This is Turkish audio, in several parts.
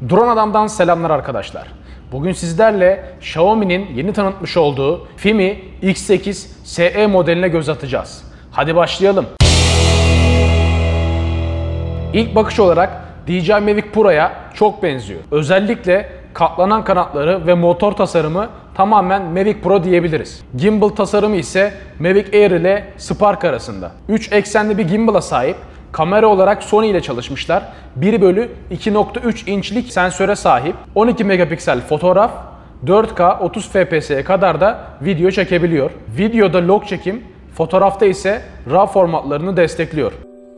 Drone Adam'dan selamlar arkadaşlar. Bugün sizlerle Xiaomi'nin yeni tanıtmış olduğu Fimi X8 SE modeline göz atacağız. Hadi başlayalım. İlk bakış olarak DJI Mavic Pro'ya çok benziyor. Özellikle katlanan kanatları ve motor tasarımı tamamen Mavic Pro diyebiliriz. Gimbal tasarımı ise Mavic Air ile Spark arasında. 3 eksenli bir gimbal'a sahip. Kamera olarak Sony ile çalışmışlar. 1/2.3 inçlik sensöre sahip. 12 megapiksel fotoğraf, 4K 30 FPS'ye kadar da video çekebiliyor. Videoda log çekim, fotoğrafta ise RAW formatlarını destekliyor.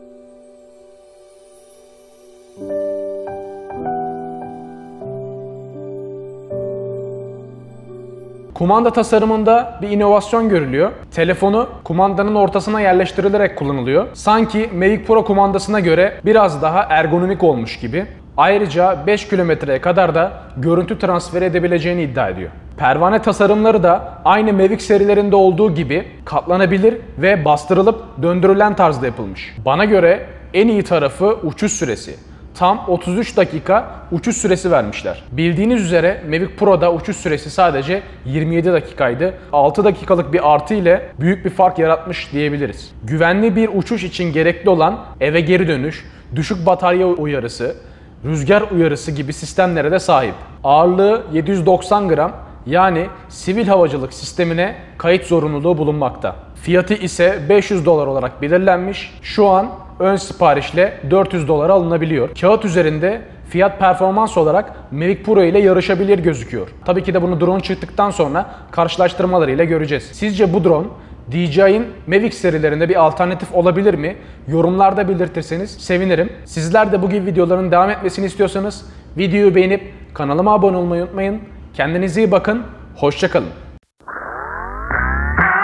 Kumanda tasarımında bir inovasyon görülüyor. Telefonu kumandanın ortasına yerleştirilerek kullanılıyor. Sanki Mavic Pro kumandasına göre biraz daha ergonomik olmuş gibi. Ayrıca 5 kilometreye kadar da görüntü transfer edebileceğini iddia ediyor. Pervane tasarımları da aynı Mavic serilerinde olduğu gibi katlanabilir ve bastırılıp döndürülen tarzda yapılmış. Bana göre en iyi tarafı uçuş süresi. Tam 33 dakika uçuş süresi vermişler. Bildiğiniz üzere Mavic Pro'da uçuş süresi sadece 27 dakikaydı. 6 dakikalık bir artı ile büyük bir fark yaratmış diyebiliriz. Güvenli bir uçuş için gerekli olan eve geri dönüş, düşük batarya uyarısı, rüzgar uyarısı gibi sistemlere de sahip. Ağırlığı 790 gram, yani sivil havacılık sistemine kayıt zorunluluğu bulunmakta. Fiyatı ise $500 olarak belirlenmiş. Şu an ön siparişle $400 alınabiliyor. Kağıt üzerinde fiyat performans olarak Mavic Pro ile yarışabilir gözüküyor. Tabii ki de bunu drone çıktıktan sonra karşılaştırmalarıyla göreceğiz. Sizce bu drone DJI'nin Mavic serilerinde bir alternatif olabilir mi? Yorumlarda belirtirseniz sevinirim. Sizler de bu gibi videoların devam etmesini istiyorsanız videoyu beğenip kanalıma abone olmayı unutmayın. Kendinize iyi bakın. Hoşça kalın.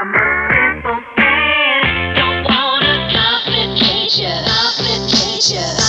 Complication.